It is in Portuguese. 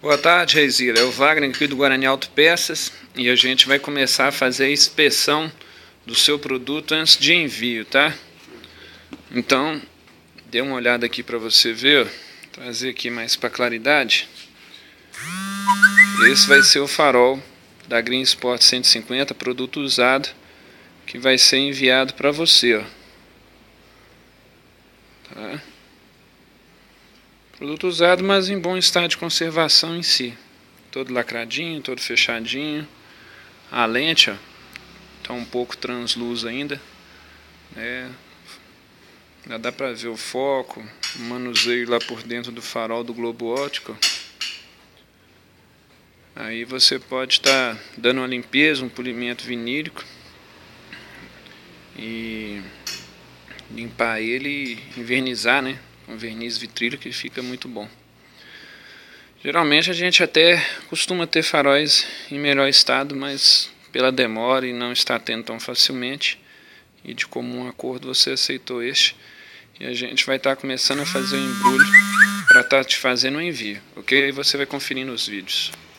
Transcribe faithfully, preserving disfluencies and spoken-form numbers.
Boa tarde, Reisira. É o Wagner aqui do Guarani Autopeças e a gente vai começar a fazer a inspeção do seu produto antes de envio, tá? Então, dê uma olhada aqui para você ver, ó. Trazer aqui mais para claridade. Esse vai ser o farol da Green Sport cento e cinquenta, produto usado, que vai ser enviado para você, ó. Tá? Produto usado, mas em bom estado de conservação em si. Todo lacradinho, todo fechadinho. A lente, ó, tá um pouco transluz ainda, né? Já dá pra ver o foco, o manuseio lá por dentro do farol do globo óptico. Aí você pode estar tá dando uma limpeza, um polimento vinílico e limpar ele e envernizar, né? Com verniz vitrílico, que fica muito bom. Geralmente a gente até costuma ter faróis em melhor estado, mas pela demora e não está tendo tão facilmente, e de comum acordo você aceitou este, e a gente vai estar começando a fazer o embrulho para estar te fazendo o envio, ok? Aí você vai conferir nos vídeos.